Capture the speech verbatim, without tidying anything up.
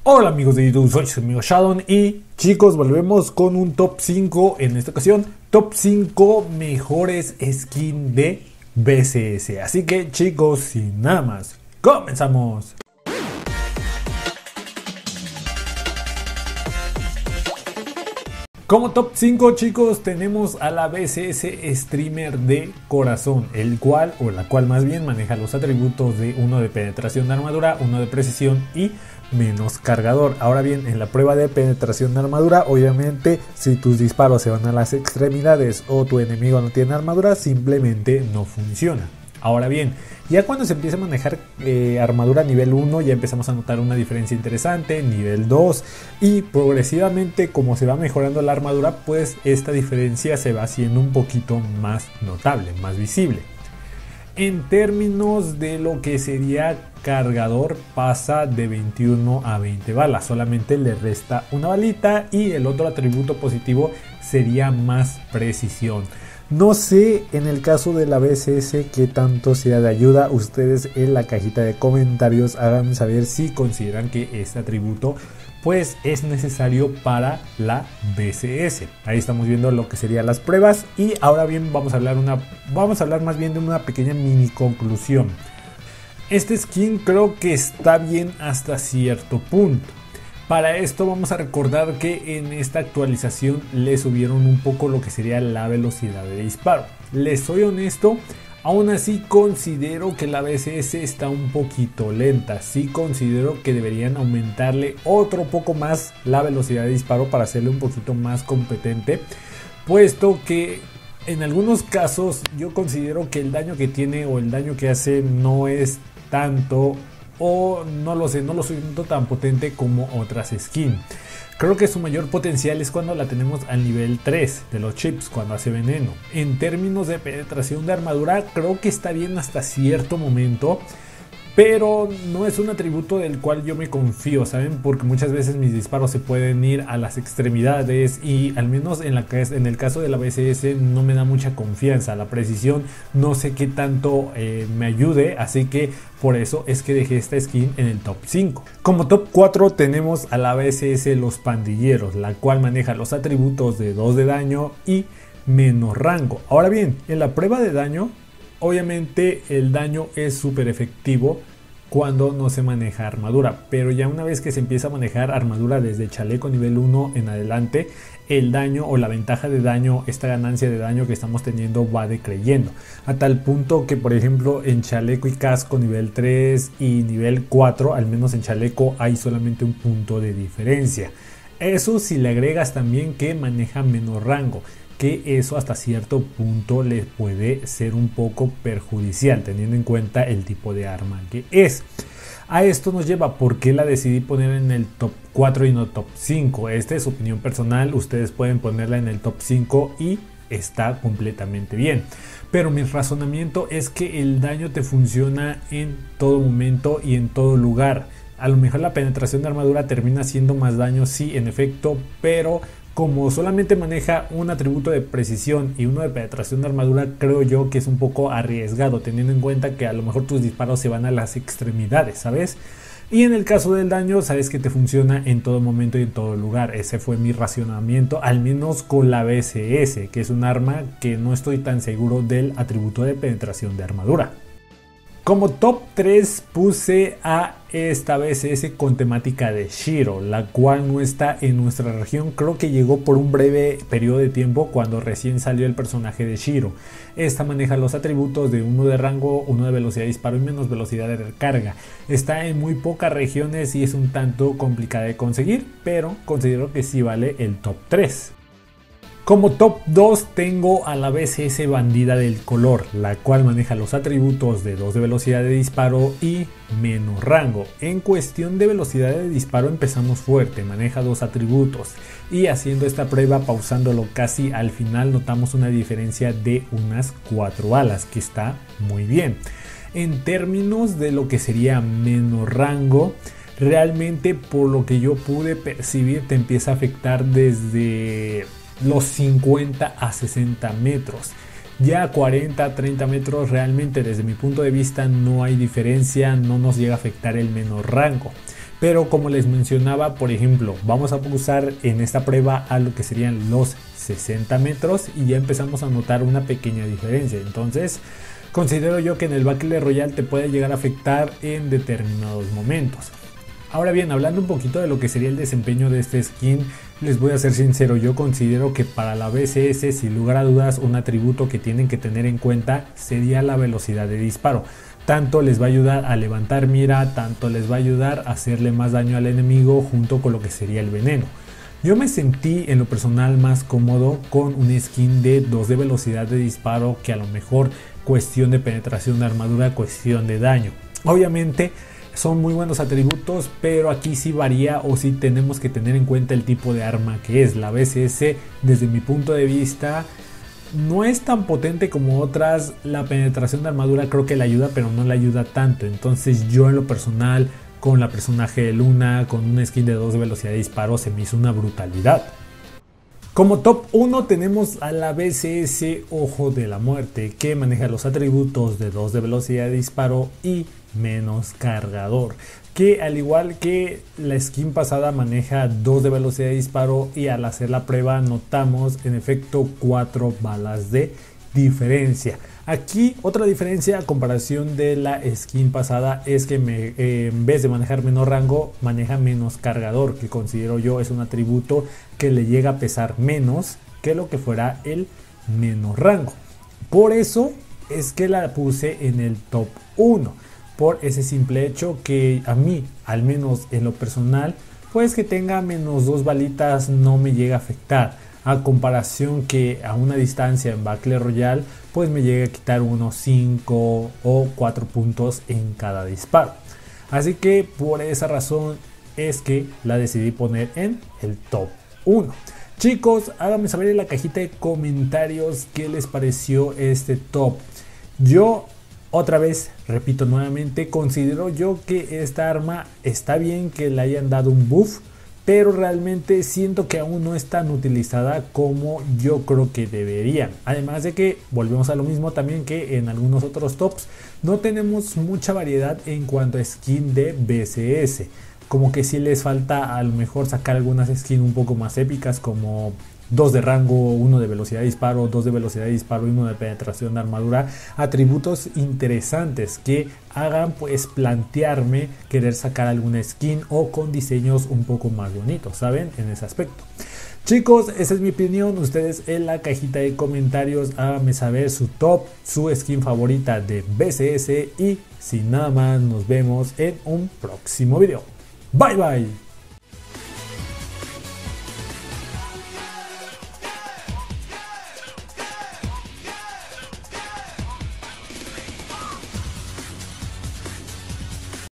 Hola amigos de YouTube, soy su amigo Shadon y chicos, volvemos con un top cinco, en esta ocasión top cinco mejores skins de B C S. Así que chicos, sin nada más, comenzamos. Como top cinco, chicos, tenemos a la B C S Streamer de corazón, el cual, o la cual más bien, maneja los atributos de uno de penetración de armadura, uno de precisión y menos cargador. Ahora bien, en la prueba de penetración de armadura, obviamente, si tus disparos se van a las extremidades o tu enemigo no tiene armadura, simplemente no funciona. Ahora bien, ya cuando se empieza a manejar eh, armadura nivel uno, ya empezamos a notar una diferencia interesante, nivel dos, y progresivamente como se va mejorando la armadura, pues esta diferencia se va haciendo un poquito más notable, más visible. En términos de lo que sería cargador, pasa de veintiuno a veinte balas, solamente le resta una balita, y el otro atributo positivo sería más precisión. No sé en el caso de la B C S qué tanto sea de ayuda. Ustedes en la cajita de comentarios hagan saber si consideran que este atributo pues es necesario para la B C S. Ahí estamos viendo lo que serían las pruebas, y ahora bien vamos a hablar una vamos a hablar más bien de una pequeña mini conclusión. Este skin creo que está bien hasta cierto punto. Para esto vamos a recordar que en esta actualización le subieron un poco lo que sería la velocidad de disparo. Les soy honesto, aún así considero que la B C S está un poquito lenta. Sí considero que deberían aumentarle otro poco más la velocidad de disparo para hacerle un poquito más competente, puesto que en algunos casos yo considero que el daño que tiene o el daño que hace no es tanto, o no lo sé, no lo siento tan potente como otras skins. Creo que su mayor potencial es cuando la tenemos al nivel tres de los chips, cuando hace veneno. En términos de penetración de armadura, creo que está bien hasta cierto momento, pero no es un atributo del cual yo me confío, ¿saben? Porque muchas veces mis disparos se pueden ir a las extremidades, y al menos en, la, en el caso de la B C S no me da mucha confianza. La precisión no sé qué tanto eh, me ayude, así que por eso es que dejé esta skin en el top cinco. Como top cuatro tenemos a la B C S Los Pandilleros, la cual maneja los atributos de dos de daño y menos rango. Ahora bien, en la prueba de daño, obviamente el daño es súper efectivo cuando no se maneja armadura, pero ya una vez que se empieza a manejar armadura desde chaleco nivel uno en adelante, el daño o la ventaja de daño, esta ganancia de daño que estamos teniendo va decreyendo, a tal punto que por ejemplo en chaleco y casco nivel tres y nivel cuatro, al menos en chaleco hay solamente un punto de diferencia. Eso si le agregas también que maneja menos rango, que eso hasta cierto punto les puede ser un poco perjudicial, teniendo en cuenta el tipo de arma que es. A esto nos lleva por qué la decidí poner en el top cuatro y no top cinco. Esta es opinión personal, ustedes pueden ponerla en el top cinco y está completamente bien. Pero mi razonamiento es que el daño te funciona en todo momento y en todo lugar. A lo mejor la penetración de armadura termina haciendo más daño, sí, en efecto, pero como solamente maneja un atributo de precisión y uno de penetración de armadura, creo yo que es un poco arriesgado, teniendo en cuenta que a lo mejor tus disparos se van a las extremidades, ¿sabes? Y en el caso del daño, sabes que te funciona en todo momento y en todo lugar. Ese fue mi racionamiento, al menos con la B C S, que es un arma que no estoy tan seguro del atributo de penetración de armadura. Como top tres puse a esta B C S con temática de Shiro, la cual no está en nuestra región. Creo que llegó por un breve periodo de tiempo cuando recién salió el personaje de Shiro. Esta maneja los atributos de uno de rango, uno de velocidad de disparo y menos velocidad de recarga. Está en muy pocas regiones y es un tanto complicada de conseguir, pero considero que sí vale el top tres. Como top dos tengo a la B C S Bandida del Color, la cual maneja los atributos de dos de velocidad de disparo y menos rango. En cuestión de velocidad de disparo empezamos fuerte, maneja dos atributos, y haciendo esta prueba, pausándolo casi al final, notamos una diferencia de unas cuatro balas, que está muy bien. En términos de lo que sería menos rango, realmente por lo que yo pude percibir te empieza a afectar desde los cincuenta a sesenta metros. Ya cuarenta a treinta metros realmente desde mi punto de vista no hay diferencia, no nos llega a afectar el menor rango. Pero como les mencionaba, por ejemplo, vamos a usar en esta prueba a lo que serían los sesenta metros y ya empezamos a notar una pequeña diferencia. Entonces considero yo que en el Battle Royale te puede llegar a afectar en determinados momentos. Ahora bien, hablando un poquito de lo que sería el desempeño de este skin, les voy a ser sincero, yo considero que para la B C S, sin lugar a dudas, un atributo que tienen que tener en cuenta sería la velocidad de disparo. Tanto les va a ayudar a levantar mira, tanto les va a ayudar a hacerle más daño al enemigo junto con lo que sería el veneno. Yo me sentí en lo personal más cómodo con un skin de dos de velocidad de disparo, que a lo mejor cuestión de penetración de armadura, cuestión de daño. Obviamente son muy buenos atributos, pero aquí sí varía o sí tenemos que tener en cuenta el tipo de arma que es. La B C S, desde mi punto de vista, no es tan potente como otras. La penetración de armadura creo que le ayuda, pero no le ayuda tanto. Entonces yo en lo personal, con la personaje de Luna, con un skin de dos de velocidad de disparo, se me hizo una brutalidad. Como top uno tenemos a la B C S Ojo de la Muerte, que maneja los atributos de dos de velocidad de disparo y menos cargador, que al igual que la skin pasada maneja dos de velocidad de disparo, y al hacer la prueba notamos en efecto cuatro balas de diferencia. Aquí otra diferencia a comparación de la skin pasada es que me, eh, en vez de manejar menor rango, maneja menos cargador, que considero yo es un atributo que le llega a pesar menos que lo que fuera el menor rango. Por eso es que la puse en el top uno, por ese simple hecho que a mí, al menos en lo personal, pues que tenga menos dos balitas no me llega a afectar, a comparación que a una distancia en Battle Royale pues me llega a quitar unos cinco o cuatro puntos en cada disparo. Así que por esa razón es que la decidí poner en el top uno. Chicos, háganme saber en la cajita de comentarios qué les pareció este top. Yo otra vez, repito nuevamente, considero yo que esta arma está bien que le hayan dado un buff, pero realmente siento que aún no es tan utilizada como yo creo que debería. Además de que volvemos a lo mismo también que en algunos otros tops, no tenemos mucha variedad en cuanto a skin de B C S. Como que sí les falta a lo mejor sacar algunas skins un poco más épicas, como dos de rango, uno de velocidad de disparo, dos de velocidad de disparo y uno de penetración de armadura. Atributos interesantes que hagan pues plantearme querer sacar alguna skin o con diseños un poco más bonitos, ¿saben? En ese aspecto. Chicos, esa es mi opinión. Ustedes en la cajita de comentarios háganme saber su top, su skin favorita de B C S, y sin nada más nos vemos en un próximo video. Bye bye.